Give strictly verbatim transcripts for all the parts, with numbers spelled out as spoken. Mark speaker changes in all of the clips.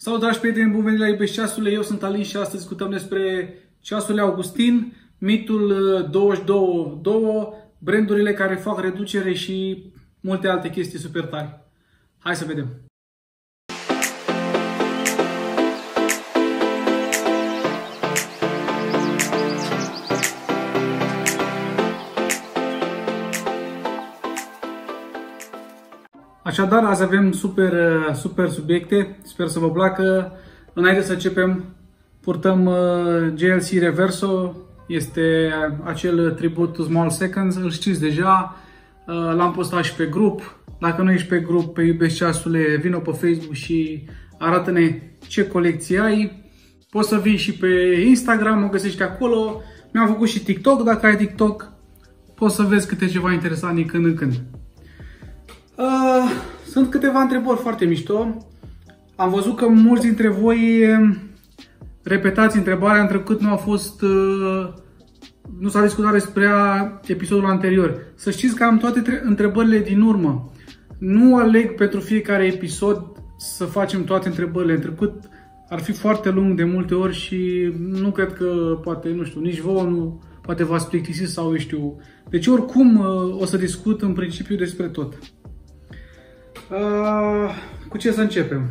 Speaker 1: Salut, dragi prieteni, bun venit la Iubești Ceasurile, eu sunt Alin și astăzi discutăm despre ceasurile Augustin, mitul douăzeci și doi doi, brandurile care fac reducere și multe alte chestii super tari. Hai să vedem! Așadar, azi avem super, super subiecte, sper să vă placă. Înainte să începem, purtăm G L C Reverso, este acel tribut to Small Seconds, îl știți deja, l-am postat și pe grup. Dacă nu ești pe grup, pe Iubești Ceasurile, vină pe Facebook și arată-ne ce colecție ai. Poți să vii și pe Instagram, mă găsești acolo. Mi-am făcut și TikTok, dacă ai TikTok, poți să vezi câte ceva interesant din când în când. Uh, sunt câteva întrebări foarte mișto. Am văzut că mulți dintre voi repetați întrebarea întrucât nu a fost uh, nu s-a discutat despre episodul anterior. Să știți că am toate întrebările din urmă. Nu aleg pentru fiecare episod să facem toate întrebările, întrucât ar fi foarte lung de multe ori și nu cred că poate, nu știu, nici vouă nu, poate v-ați plictisit sau eu știu. Deci oricum uh, o să discut în principiu despre tot. Uh, cu ce să începem?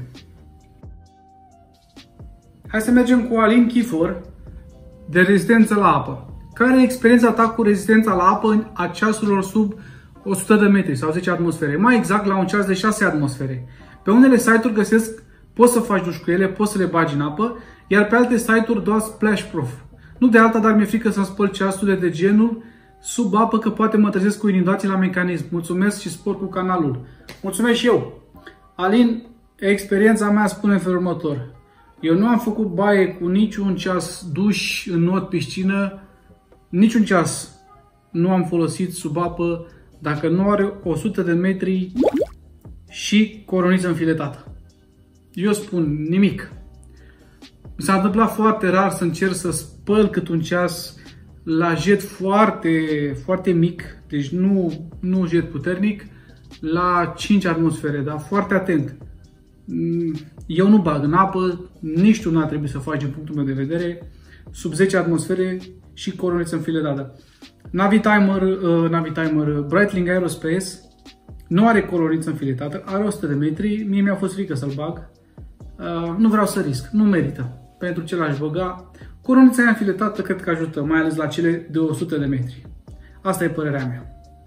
Speaker 1: Hai să mergem cu Alin Kifor, de rezistență la apă. Care e experiența ta cu rezistența la apă a ceasurilor sub o sută de metri sau zece atmosfere? Mai exact, la un ceas de șase atmosfere. Pe unele site-uri găsesc, poți să faci duș cu ele, poți să le bagi în apă, iar pe alte site-uri doar splash proof. Nu de alta, dar mi-e frică să-mi spăl ceasurile de genul sub apă, că poate mă trezesc cu inundații la mecanism. Mulțumesc și spor cu canalul. Mulțumesc și eu. Alin, experiența mea spune în felul următor. Eu nu am făcut baie cu niciun ceas duș, în not, piscină, niciun ceas nu am folosit sub apă dacă nu are o sută de metri și coroniță înfiletată. Eu spun nimic. Mi s-a întâmplat foarte rar să încerc să spăl cât un ceas la jet foarte, foarte mic, deci nu, nu jet puternic, la cinci atmosfere, dar foarte atent. Eu nu bag în apă, nici tu n-ar trebui să faci, din punctul meu de vedere, sub zece atmosfere și coroniță înfiletată. Navitimer, uh, Navitimer Breitling Aerospace nu are coroniță înfiletată, are o sută de metri, mie mi-a fost frică să-l bag. Uh, nu vreau să risc, nu merită. Pentru ce l-aș băga? Coronița aia înfiletată cred că ajută, mai ales la cele de o sută de metri. Asta e părerea mea.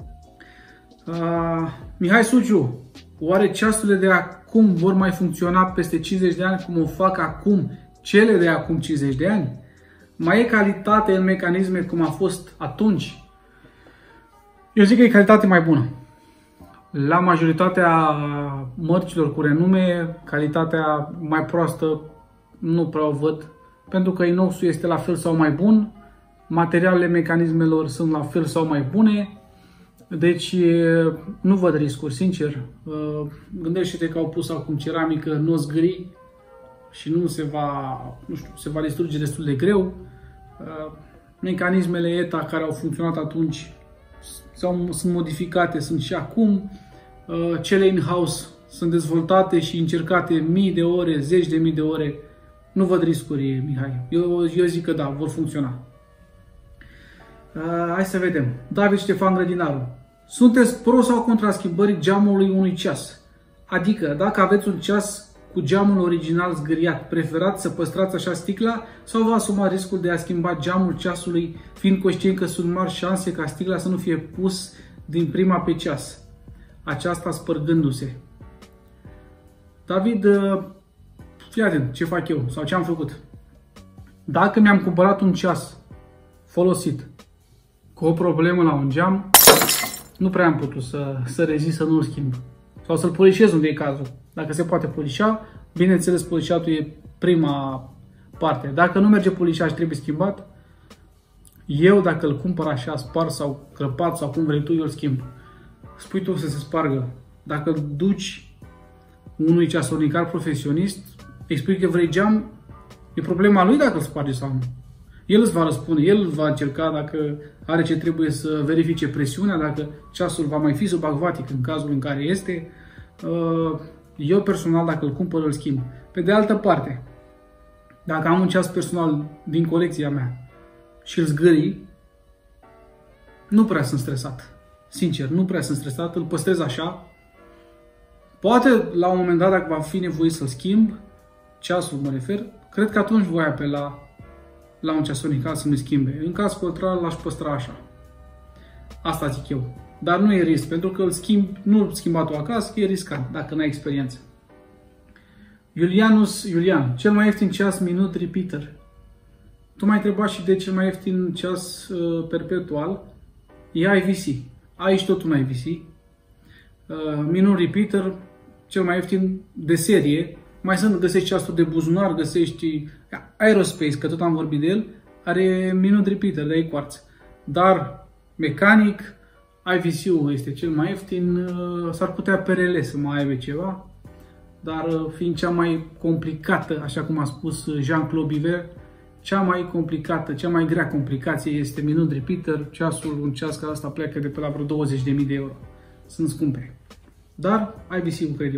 Speaker 1: Uh, Mihai Suciu, oare ceasurile de acum vor mai funcționa peste cincizeci de ani cum o fac acum cele de acum cincizeci de ani? Mai e calitate în mecanisme cum a fost atunci? Eu zic că e calitate mai bună. La majoritatea mărcilor cu renume, calitatea mai proastă nu prea o văd, pentru că inoxul este la fel sau mai bun, materialele mecanismelor sunt la fel sau mai bune, deci nu văd riscuri, sincer. Gândește-te că au pus acum ceramică, nu o zgâri și nu se va, nu știu, se va distruge destul de greu. Mecanismele E T A care au funcționat atunci sau sunt modificate, sunt și acum. Cele in-house sunt dezvoltate și încercate mii de ore, zeci de mii de ore. Nu văd riscuri, Mihai. Eu, eu zic că da, vor funcționa. Uh, hai să vedem. David Ștefan Grădinaru. Sunteți pro sau contra schimbării geamului unui ceas? Adică, dacă aveți un ceas cu geamul original zgâriat, preferați să păstrați așa sticla sau vă asumați riscul de a schimba geamul ceasului, fiind conștient că sunt mari șanse ca sticla să nu fie pus din prima pe ceas, aceasta spărgându-se? David, uh, fii atent ce fac eu sau ce am făcut. Dacă mi-am cumpărat un ceas folosit cu o problemă la un geam, nu prea am putut să, să rezist să nu-l schimb. Sau să-l polișez unde e cazul. Dacă se poate polișa, bineînțeles polișatul e prima parte. Dacă nu merge polișat și trebuie schimbat, eu dacă îl cumpăr așa spart sau crăpat sau cum vrei tu, eu îl schimb. Spui tu să se spargă. Dacă îl duci unui ceasornicar profesionist, explic că vrei geam, e problema lui dacă îl sparge sau nu. El îți va răspunde, el va încerca dacă are ce trebuie să verifice presiunea, dacă ceasul va mai fi subacvatic în cazul în care este. Eu personal, dacă îl cumpăr, îl schimb. Pe de altă parte, dacă am un ceas personal din colecția mea și îl zgârii, nu prea sunt stresat. Sincer, nu prea sunt stresat, îl păstrez așa. Poate la un moment dat, dacă va fi nevoie să-l schimb, ceasul mă refer, cred că atunci voi apela la un ceasonic să nu schimbe. În caz contrar, l-aș păstra așa. Asta zic eu. Dar nu e risc, pentru că îl schimb, nu schimbat-o acasă, e riscant, dacă n-ai experiență. Iulianus, Iulian, cel mai ieftin ceas minut repeater. Tu m-ai întrebat și de cel mai ieftin ceas uh, perpetual. E I V C. Aici tot un I V C. Uh, minut repeater, cel mai ieftin de serie. Mai sunt, găsești ceasuri de buzunar, găsești Aerospace, că tot am vorbit de el, are minut repeater, de quartz. Dar mecanic, I V C-ul este cel mai ieftin, s-ar putea P R L să mai aibă ceva, dar fiind cea mai complicată, așa cum a spus Jean-Claude Biver, cea mai complicată, cea mai grea complicație este minut repeater, ceasul, un ceas ca asta pleacă de pe la vreo douăzeci de mii de euro. Sunt scumpe. Dar I V C-ul cred eu.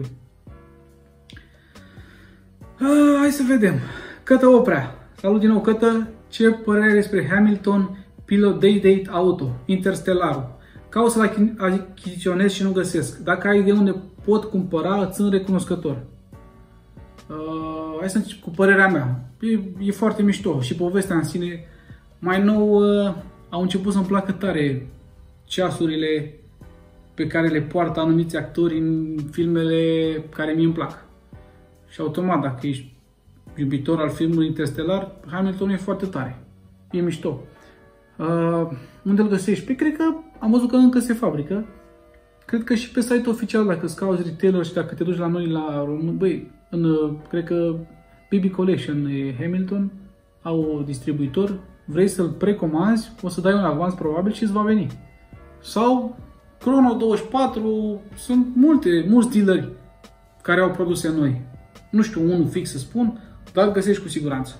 Speaker 1: Ah, hai să vedem. Cătă Oprea. Salut din nou, Cătă. Ce părere despre Hamilton Pilot Day-Date Auto, Interstellarul? Caut să-l achiziționez și nu găsesc. Dacă ai de unde pot cumpăra, îți sunt recunoscător. Uh, hai să încep cu părerea mea. E, e foarte mișto și povestea în sine. Mai nou uh, au început să-mi placă tare ceasurile pe care le poartă anumiți actori în filmele care mi-mi plac. Și automat, dacă ești iubitor al filmului Interstellar, Hamilton e foarte tare. E mișto. Uh, unde îl găsești? Păi cred că am văzut că încă se fabrică. Cred că și pe site oficial, dacă îți cauți retailer și dacă te duci la noi la român, băi, în, cred că B B Collection e Hamilton, au distribuitor, vrei să-l precomanzi, o să dai un avans probabil și îți va veni. Sau Chrono douăzeci și patru, sunt multe, mulți dealeri care au produse noi. Nu știu unul fix să spun, dar îl găsești cu siguranță.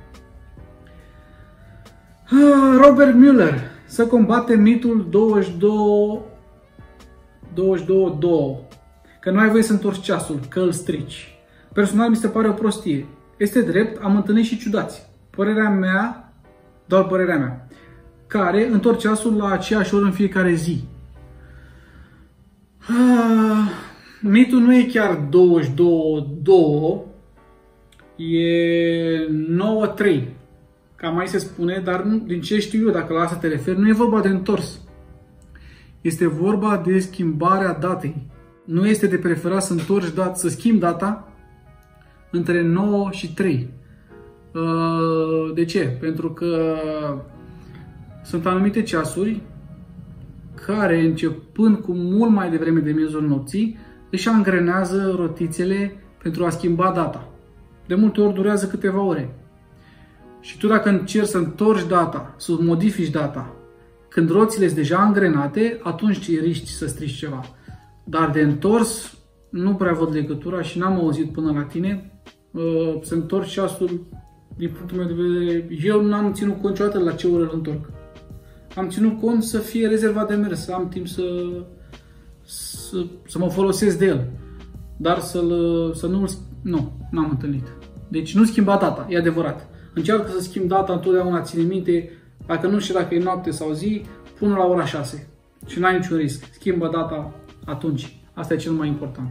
Speaker 1: Robert Mueller, să combate mitul douăzeci și doi doi, că nu ai voie să întorci ceasul, că îl strici. Personal mi se pare o prostie. Este drept, am întâlnit și ciudați. Părerea mea, doar părerea mea, care întorc ceasul la aceeași oră în fiecare zi. Ah, mitul nu e chiar douăzeci și doi doi, e nouă trei. Cam mai se spune, dar nu, din ce știu eu, dacă la asta te referi, nu e vorba de întors. Este vorba de schimbarea datei. Nu este de preferat să întorci data, să schimbi data între nouă și trei. De ce? Pentru că sunt anumite ceasuri care, începând cu mult mai devreme de miezul nopții, își angrenează rotițele pentru a schimba data. De multe ori durează câteva ore. Și tu dacă încerci să întorci data, să modifici data, când roțile sunt deja angrenate, atunci risci să strici ceva. Dar de întors, nu prea văd legătura și n-am auzit până la tine uh, să întorci ceasul, din punctul meu de vedere. Eu n-am ținut cont niciodată la ce oră îl întorc. Am ținut cont să fie rezervat de mers, să am timp să, să, să mă folosesc de el. Dar să-l, să nu-l... Nu, n-am întâlnit. Deci nu schimba data, e adevărat. Încearcă să schimb data, întotdeauna ține minte, dacă nu știu dacă e noapte sau zi, pun la ora șase și n-ai niciun risc. Schimbă data atunci. Asta e cel mai important.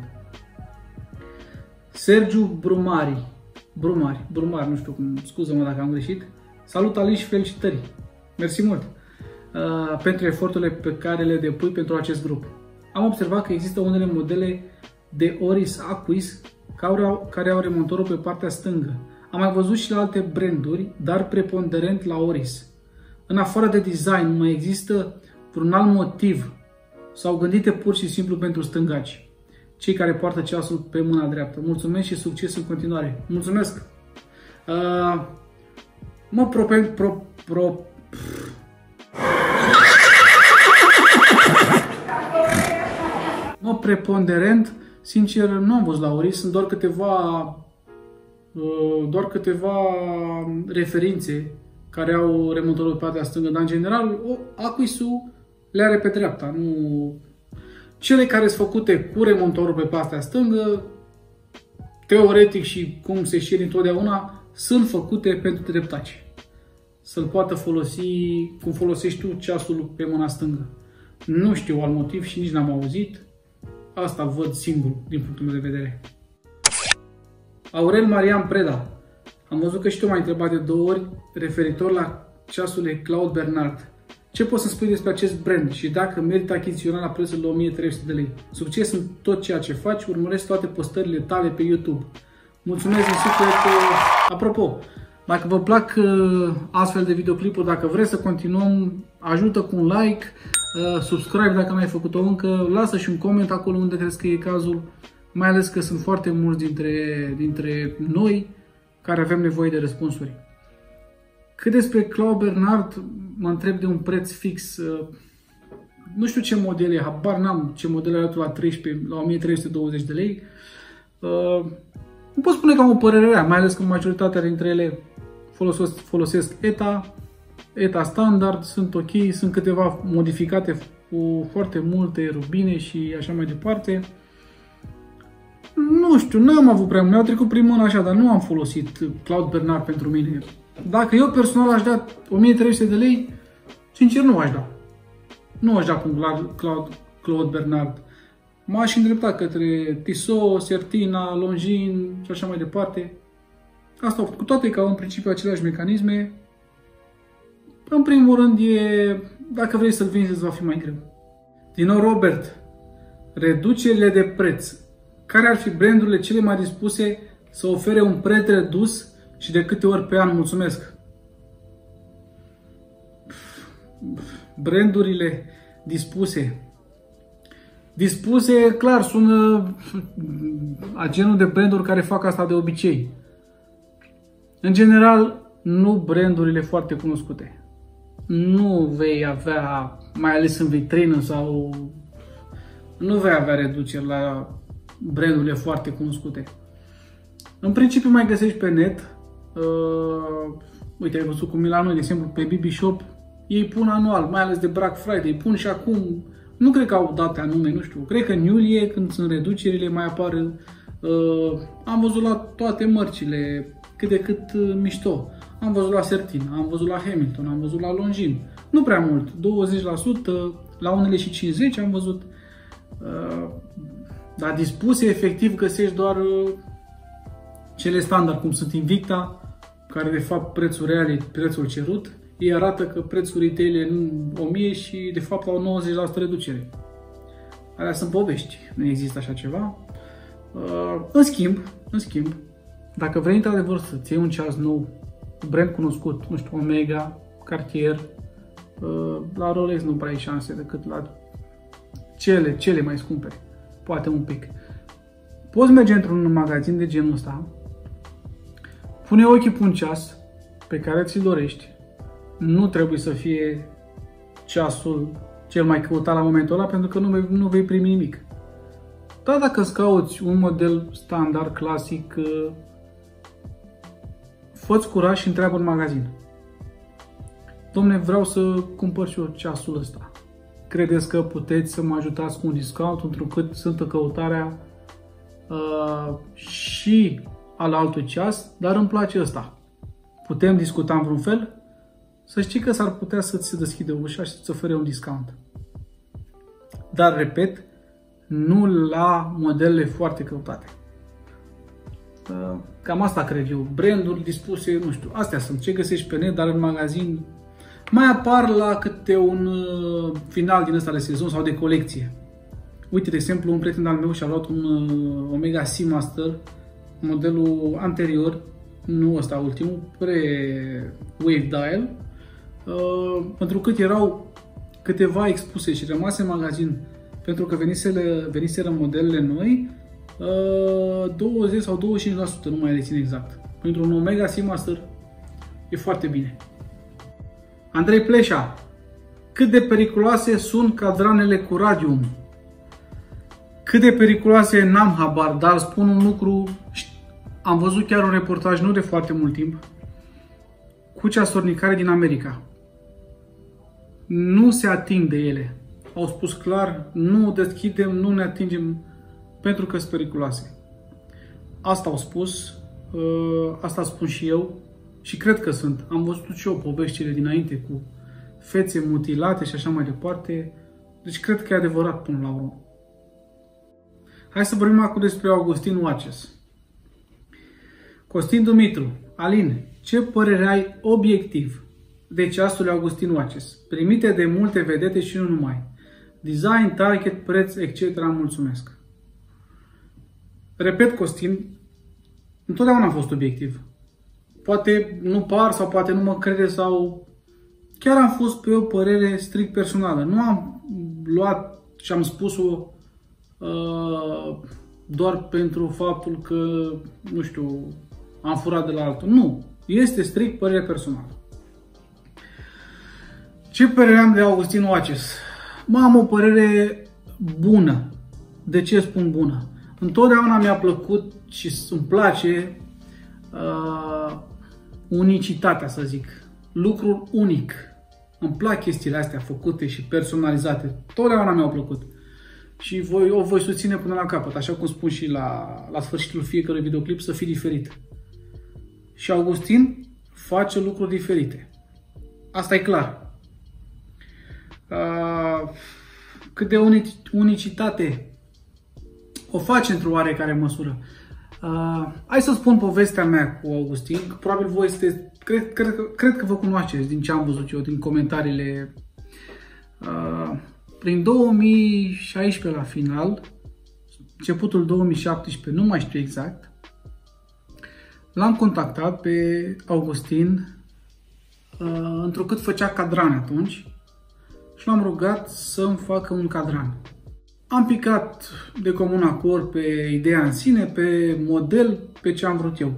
Speaker 1: Sergiu Brumari. Brumari, Brumari, nu știu cum, scuză-mă dacă am greșit. Salut, Ali, și felicitări. Mersi mult uh, pentru eforturile pe care le depui pentru acest grup. Am observat că există unele modele de Oris Aquis care au, care au remontorul pe partea stângă. Am mai văzut și la alte branduri, dar preponderent la Oris. În afară de design, mai există vreun alt motiv sau gândite pur și simplu pentru stângaci, cei care poartă ceasul pe mâna dreaptă. Mulțumesc și succes în continuare. Mulțumesc! Uh, mă pro... pro, pro mă preponderent, sincer, nu am văzut la Oris, sunt doar câteva doar câteva referințe care au remontorul pe partea stângă, dar în general Aquisul le are pe dreapta. Nu... Cele care sunt făcute cu remontorul pe partea stângă teoretic și cum se știe întotdeauna, sunt făcute pentru dreptaci. Să-l poată folosi cum folosești tu ceasul pe mâna stângă. Nu știu alt motiv și nici n-am auzit. Asta văd singur, din punctul meu de vedere. Aurel Marian Preda. Am văzut că și tu m-ai întrebat de două ori referitor la ceasurile Claude Bernard. Ce poți să spui despre acest brand și dacă merită achiziționarea la prețul de o mie trei sute de lei? Succes în tot ceea ce faci, urmăresc toate postările tale pe YouTube. Mulțumesc din suflet. Apropo, dacă vă plac astfel de videoclipuri, dacă vreți să continuăm, ajută cu un like, subscribe dacă n-ai făcut-o încă, lasă și un coment acolo unde crezi că e cazul, mai ales că sunt foarte mulți dintre, dintre noi care avem nevoie de răspunsuri. Cât despre Claude Bernard, mă întreb de un preț fix. Nu știu ce model e, habar n-am ce model are la treisprezece, la o mie trei sute douăzeci de lei. Nu pot spune că am o părere rea, mai ales că majoritatea dintre ele folosesc, folosesc E T A, E T A standard, sunt ok, sunt câteva modificate cu foarte multe rubine și așa mai departe. Nu știu, nu am avut prea mult, mi-au trecut prin mână așa, dar nu am folosit Claude Bernard pentru mine. Dacă eu personal aș da o mie trei sute de lei, sincer nu aș da. Nu aș da cu Claude, Claude Bernard. M-aș îndrepta către Tissot, Certina, Longines și așa mai departe. Asta cu toate că au în principiu aceleași mecanisme. În primul rând, e, dacă vrei să-l vinzi, îți va fi mai greu. Din nou, Robert, reducerile de preț. Care ar fi brandurile cele mai dispuse să ofere un preț redus și de câte ori pe an? Mulțumesc! Brandurile dispuse. Dispuse, clar, sună a genul de branduri care fac asta de obicei. În general, nu brandurile foarte cunoscute. Nu vei avea, mai ales în vitrină sau nu vei avea reduceri la brandurile foarte cunoscute. În principiu mai găsești pe net. Uh, uite, ai văzut cu Milano, de exemplu, pe B B Shop, ei pun anual, mai ales de Black Friday, pun și acum, nu cred că au date anume, nu știu, cred că în iulie, când sunt reducerile, mai apar, uh, am văzut la toate mărcile, cât de cât uh, mișto. Am văzut la Certina, am văzut la Hamilton, am văzut la Longines, nu prea mult, douăzeci la sută, la unele și cincizeci la sută am văzut. Uh, dar dispuse, efectiv, găsești doar uh, cele standard, cum sunt Invicta, care de fapt prețul real e prețul cerut. Ei arată că prețul retail e o mie și de fapt au nouăzeci la sută reducere. Alea sunt povești, nu există așa ceva. Uh, în schimb, în schimb, dacă vrei într-adevăr să-ți iei un ceas nou, brand cunoscut, nu știu, Omega, Cartier, uh, la Rolex nu prea ai șanse decât la cele, cele mai scumpe, poate un pic. Poți merge într-un magazin de genul ăsta, pune ochii pe un ceas pe care ți-l dorești. Nu trebuie să fie ceasul cel mai căutat la momentul ăla, pentru că nu vei, nu vei primi nimic. Dar dacă îți cauți un model standard, clasic, fă-ți curaj și întreabă în magazin. Dom'le, vreau să cumpăr și eu ceasul ăsta. Credeți că puteți să mă ajutați cu un discount, întrucât sunt în căutarea uh, și al altui ceas, dar îmi place ăsta. Putem discuta în vreun fel? Să știi că s-ar putea să-ți se deschide ușa și să-ți ofere un discount. Dar, repet, nu la modelele foarte căutate. Cam asta cred eu. Branduri dispuse, nu știu, astea sunt. Ce găsești pe net, dar în magazin mai apar la câte un final din ăsta de sezon sau de colecție. Uite, de exemplu, un prieten al meu și-a luat un Omega Seamaster, modelul anterior, nu ăsta ultimul, pre-Wave Dial, uh, pentru că erau câteva expuse și rămase în magazin pentru că veniseră, veniseră modelele noi, uh, douăzeci sau douăzeci și cinci la sută, nu mai rețin exact. Pentru un Omega Seamaster e foarte bine. Andrei Pleșa, cât de periculoase sunt cadranele cu radium? Cât de periculoase n-am habar, dar spun un lucru. Am văzut chiar un reportaj nu de foarte mult timp cu ceasornicare din America. Nu se ating de ele. Au spus clar, nu deschidem, nu ne atingem pentru că sunt periculoase. asta au spus, asta spun și eu și cred că sunt. Am văzut și eu poveștile dinainte cu fețe mutilate și așa mai departe. Deci cred că e adevărat până la urmă. Hai să vorbim acum despre Augustin Watches. Costin Dumitru. Alin, ce părere ai obiectiv de ceasurile Augustin Watches, primite de multe vedete și nu numai? Design, target, preț, et cetera. Mulțumesc. Repet, Costin, întotdeauna am fost obiectiv. Poate nu par sau poate nu mă crede sau chiar am fost pe o părere strict personală. Nu am luat și am spus-o uh, doar pentru faptul că, nu știu, am furat de la altul. Nu. Este strict părere personală. Ce părere am de Augustin Watches? Mă, am o părere bună. De ce spun bună? Întotdeauna mi-a plăcut și îmi place uh, unicitatea, să zic. Lucrul unic. Îmi plac chestiile astea făcute și personalizate. Totdeauna mi-au plăcut. Și voi, o voi susține până la capăt. Așa cum spun și la, la sfârșitul fiecărui videoclip, să fie diferit. Și Augustin face lucruri diferite. Asta e clar. Uh, cât de unicitate o face într-o oarecare măsură. Uh, hai să spun povestea mea cu Augustin. Probabil voi sunteți, cred, cred, cred că vă cunoașteți din ce am văzut eu, din comentariile. Uh, prin două mii șaisprezece la final, începutul două mii șaptesprezece, nu mai știu exact, l-am contactat pe Augustin, uh, întrucât făcea cadrane atunci, și l-am rugat să-mi facă un cadran. Am picat de comun acord pe ideea în sine, pe model, pe ce am vrut eu.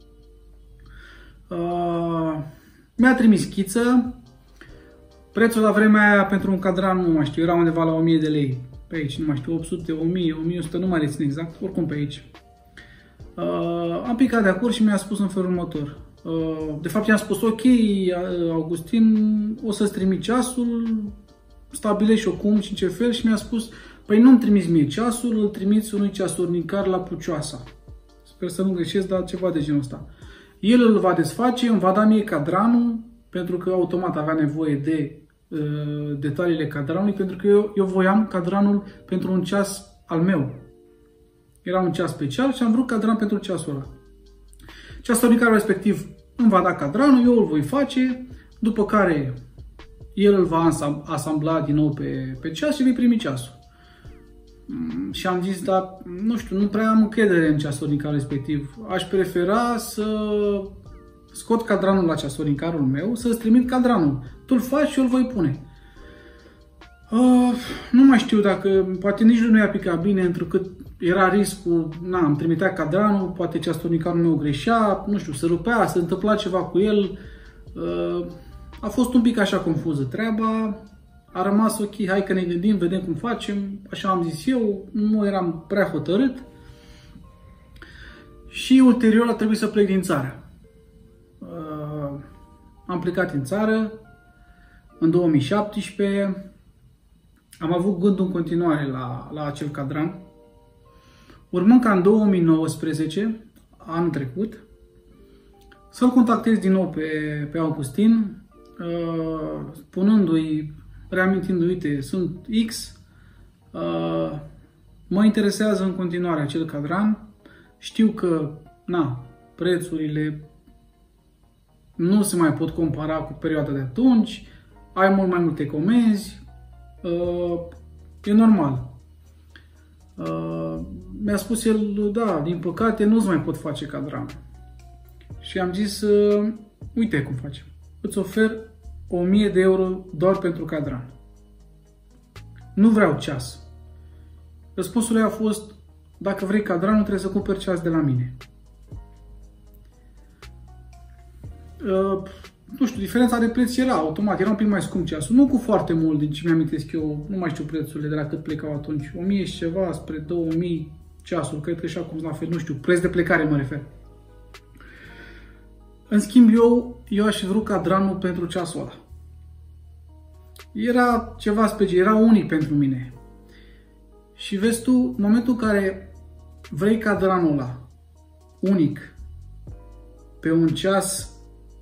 Speaker 1: Uh, mi-a trimis schiță. Prețul la vremea aia pentru un cadran, nu mai știu, era undeva la o mie de lei. Pe aici, nu mai știu, opt sute, o mie, o mie o sută, nu mai rețin exact, oricum pe aici. Uh, am picat de acord și mi-a spus în felul următor. Uh, de fapt, i-am spus, ok, Augustin, o să-ți trimit ceasul, stabilești o cum și în ce fel, și mi-a spus, păi nu-mi trimiți mie ceasul, îl trimiți unui ceasornicar la Pucioasa. Sper să nu greșesc, dar ceva de genul ăsta. El îl va desface, îmi va da mie cadranul, pentru că automat avea nevoie de uh, detaliile cadranului, pentru că eu, eu voiam cadranul pentru un ceas al meu. Era un ceas special și am vrut cadran pentru ceasul ăla. Ceasornicarul respectiv îmi va da cadranul, eu îl voi face, după care el îl va asambla din nou pe, pe ceas și vei primi ceasul. Și am zis, dar nu știu, nu prea am încredere în ceasornicarul respectiv. Aș prefera să scot cadranul la ceasornicarul meu, să-ți trimit cadranul. Tu îl faci și eu îl voi pune. Uh, nu mai știu dacă, poate nici nu i-a picat bine, întrucât era riscul, na, îmi trimitea cadranul, poate ceasornicarul meu greșea, nu știu, se rupea, se întâmpla ceva cu el. Uh, a fost un pic așa confuză treaba. A rămas ok, hai că ne gândim, vedem cum facem, așa am zis eu, nu eram prea hotărât. Și ulterior a trebuit să plec din țară. Uh, am plecat din țară în două mii șaptesprezece, am avut gândul în continuare la, la acel cadran. Urmând ca în două mii nouăsprezece, anul trecut, să-l contactez din nou pe, pe Augustin, uh, spunându-i, reamintindu-i, uite, sunt X, uh, mă interesează în continuare acel cadran, știu că, na, prețurile nu se mai pot compara cu perioada de atunci, ai mult mai multe comenzi, uh, e normal. Uh, mi-a spus el, da, din păcate nu-ți mai pot face cadran. Și am zis, uh, uite cum facem, îți ofer o mie de euro doar pentru cadran. Nu vreau ceas. Răspunsul ei a fost, dacă vrei cadranul, trebuie să cumperi ceas de la mine. Uh, nu știu, diferența de preț era automat, era un pic mai scump ceasul, nu cu foarte mult, din ce mi-amintesc eu, nu mai știu prețurile de la cât plecau atunci, o mie și ceva spre două mii ceasul, cred că și acum la fel, nu știu, preț de plecare mă refer. În schimb, eu, eu aș vrut cadranul pentru ceasul ăla. Era ceva special, era unic pentru mine. Și vezi tu, în momentul în care vrei cadranul ăla unic pe un ceas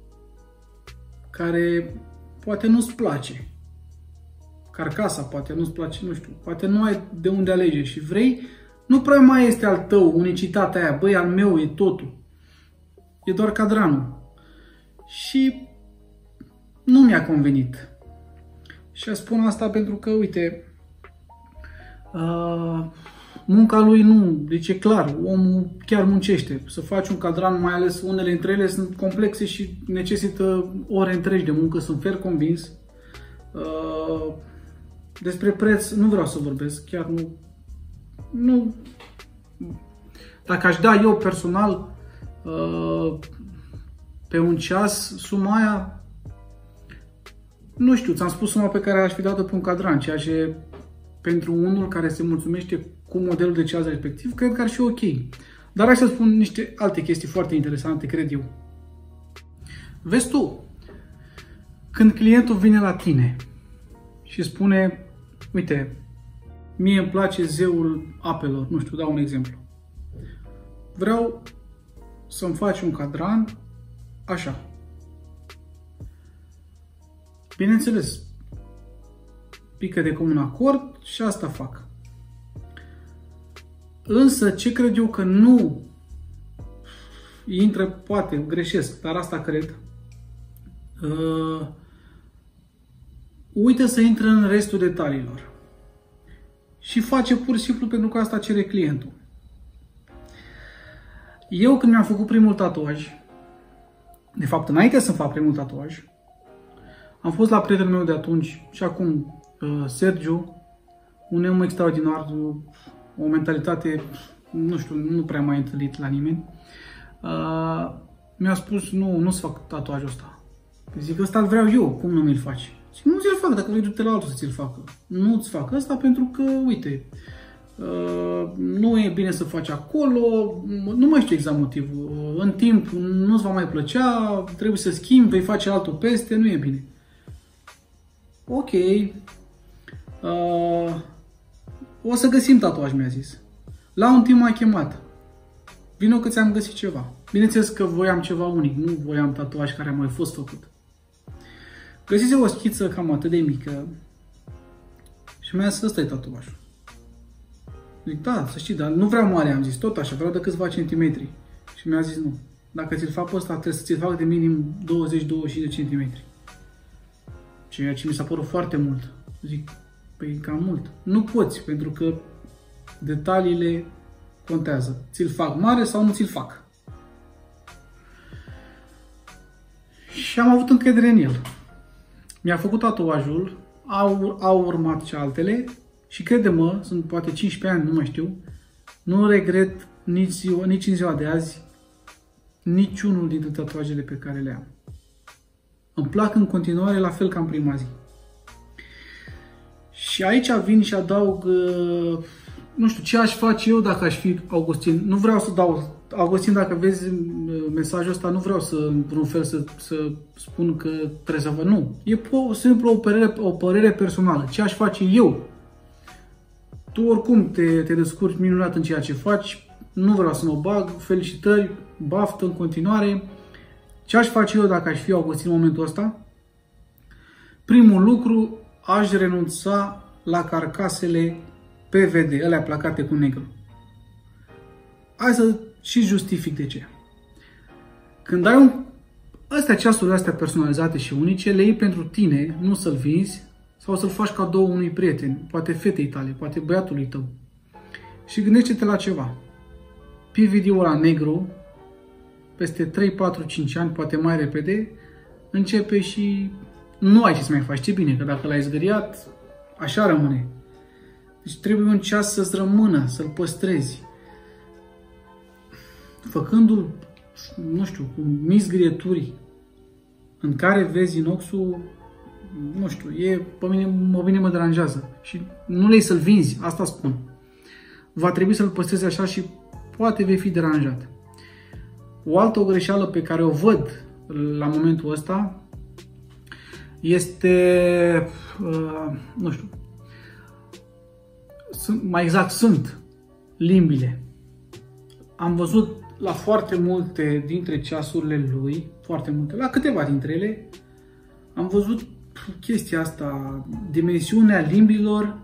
Speaker 1: care poate nu-ți place, carcasa poate nu-ți place, nu știu, poate nu ai de unde alege și vrei, nu prea mai este al tău, unicitatea aia, băi, al meu e totul, e doar cadranul. Și nu mi-a convenit. Și spun asta pentru că, uite, uh, munca lui nu, deci e clar, omul chiar muncește. Să faci un cadran, mai ales unele dintre ele sunt complexe și necesită ore întregi de muncă, sunt fer convins. Uh, despre preț nu vreau să vorbesc, chiar nu, nu. Dacă aș da eu personal uh, pe un ceas suma aia, nu știu, ți-am spus suma pe care aș fi dat-o pe un cadran, ceea ce pentru unul care se mulțumește cu modelul de ceas respectiv, cred că ar fi ok. Dar aș să spun niște alte chestii foarte interesante, cred eu. Vezi tu, când clientul vine la tine și spune, uite, mie îmi place zeul apelor, nu știu, dau un exemplu. Vreau să-mi faci un cadran așa. Bineînțeles, pică de comun acord și asta fac. Însă, ce cred eu că nu intră, poate greșesc, dar asta cred, uh, uită să intre în restul detaliilor. Și face pur și simplu pentru că asta cere clientul. Eu când mi-am făcut primul tatuaj, de fapt înainte să fac primul tatuaj, am fost la prietenul meu de atunci și acum, Sergiu, un om extraordinar, o mentalitate, nu știu, nu prea mai întâlnit la nimeni. Mi-a spus, nu, nu-ți fac tatuajul ăsta. Zic, ăsta îl vreau eu, cum nu mi-l faci? Zic, nu ți-l fac, dacă vrei du-te la altul să ți-l facă. Nu-ți fac ăsta pentru că, uite, nu e bine să faci acolo, nu mai știu exact motivul. În timp nu-ți va mai plăcea, trebuie să schimbi, vei face altul peste, nu e bine. Ok, uh, o să găsim tatuaj, mi-a zis. La un timp m-a chemat. Vino că ți-am găsit ceva. Bineînțeles că voiam ceva unic, nu voiam tatuaj care a mai fost făcut. Găsise o schiță cam atât de mică și mi-a zis, ăsta e tatuajul. Zic, da, să știi, dar nu vreau mare, am zis, tot așa, vreau de câțiva centimetri. Și mi-a zis, nu, dacă ți-l fac pe ăsta, trebuie să ți-l fac de minim douăzeci douăzeci și cinci de centimetri. Ceea ce mi s-a părut foarte mult. Zic, păi cam mult. Nu poți, pentru că detaliile contează. Ți-l fac mare sau nu ți-l fac. Și am avut încredere în el. Mi-a făcut tatuajul, au, au urmat și altele și crede-mă, sunt poate cincisprezece ani, nu mai știu, nu regret nici, ziua, nici în ziua de azi niciunul dintre tatuajele pe care le am. Îmi plac în continuare la fel ca în prima zi. Și aici vin și adaug, nu știu, ce aș face eu dacă aș fi Augustin. Nu vreau să dau, Augustin, dacă vezi mesajul ăsta, nu vreau să, într-un fel, să, să spun că trebuie să vă. Nu. E po, simplu o părere, o părere personală. Ce aș face eu? Tu oricum te, te descurci minunat în ceea ce faci. Nu vreau să mă bag. Felicitări, baftă în continuare. Ce aș face eu dacă aș fi Augustin în momentul ăsta? Primul lucru, aș renunța la carcasele P V D, alea placate cu negru. Hai să și justific de ce. Când ai un... Astea ceasurile astea personalizate și unice, le iei pentru tine, nu să-l vinzi sau să-l faci cadou unui prieten, poate fetei tale, poate băiatului tău. Și gândește-te la ceva. P V D-ul ăla negru, peste trei, patru, cinci ani, poate mai repede, începe și nu ai ce să mai faci. Ce bine, că dacă l-ai zgâriat, așa rămâne. Deci trebuie un ceas să-ți rămână, să-l păstrezi. Făcându-l, nu știu, cu mici zgârieturi în care vezi inoxul, nu știu, e, pe mine, pe mine mă deranjează. Și nu le-ai să-l vinzi, asta spun. Va trebui să-l păstrezi așa și poate vei fi deranjat. O altă greșeală pe care o văd la momentul ăsta este, uh, nu știu, sunt, mai exact sunt limbile. Am văzut la foarte multe dintre ceasurile lui, foarte multe, la câteva dintre ele, am văzut chestia asta, dimensiunea limbilor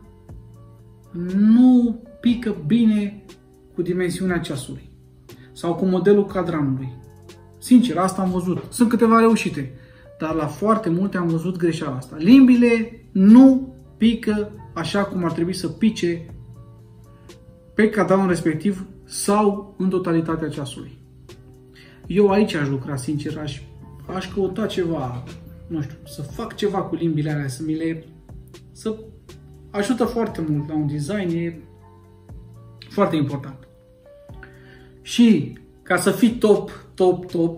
Speaker 1: nu pică bine cu dimensiunea ceasului sau cu modelul cadranului. Sincer, asta am văzut. Sunt câteva reușite, dar la foarte multe am văzut greșeala asta. Limbile nu pică așa cum ar trebui să pice pe cadranul respectiv sau în totalitatea ceasului. Eu aici aș lucra, sincer, aș, aș căuta ceva, nu știu, să fac ceva cu limbile alea, să mi le... să ajută foarte mult la un design, e foarte important. Și ca să fii top, top, top,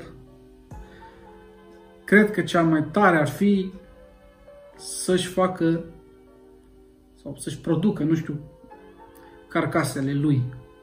Speaker 1: cred că cea mai tare ar fi să-și facă sau să-și producă, nu știu, carcasele lui.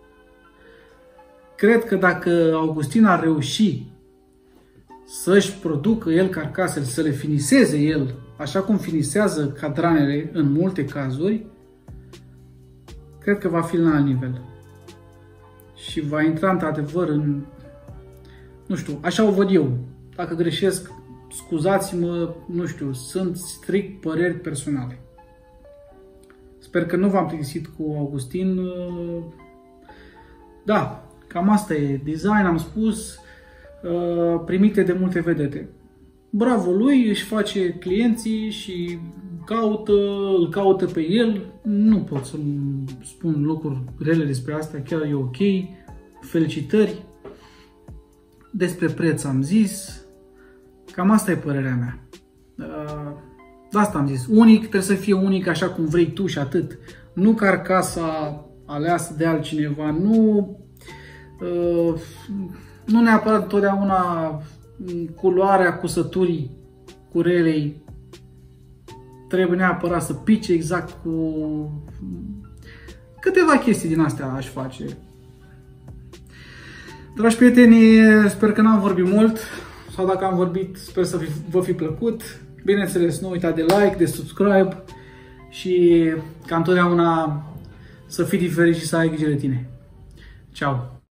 Speaker 1: Cred că dacă Augustin ar reuși să-și producă el carcasele, să le finiseze el, așa cum finisează cadranele în multe cazuri, cred că va fi la alt nivel. Și va intra într-adevăr în... nu știu, așa o văd eu. Dacă greșesc, scuzați-mă, nu știu, sunt strict păreri personale. Sper că nu v-am plictisit cu Augustin. Da, cam asta e. Design, am spus, primite de multe vedete. Bravo lui, își face clienții și caută, îl caută pe el. Nu pot să spun lucruri rele despre asta, chiar e ok. Felicitări. Despre preț am zis. Cam asta e părerea mea. De asta am zis. Unic, trebuie să fie unic așa cum vrei tu și atât. Nu carcasa aleasă de altcineva, nu, nu neapărat întotdeauna culoarea cusăturii curelei trebuie neapărat să pice exact cu... Câteva chestii din astea aș face. Dragi prieteni, sper că n-am vorbit mult, sau dacă am vorbit, sper să vă fi plăcut. Bineînțeles, nu uitați de like, de subscribe și ca întotdeauna să fii diferit și să ai grijă de tine. Ciao!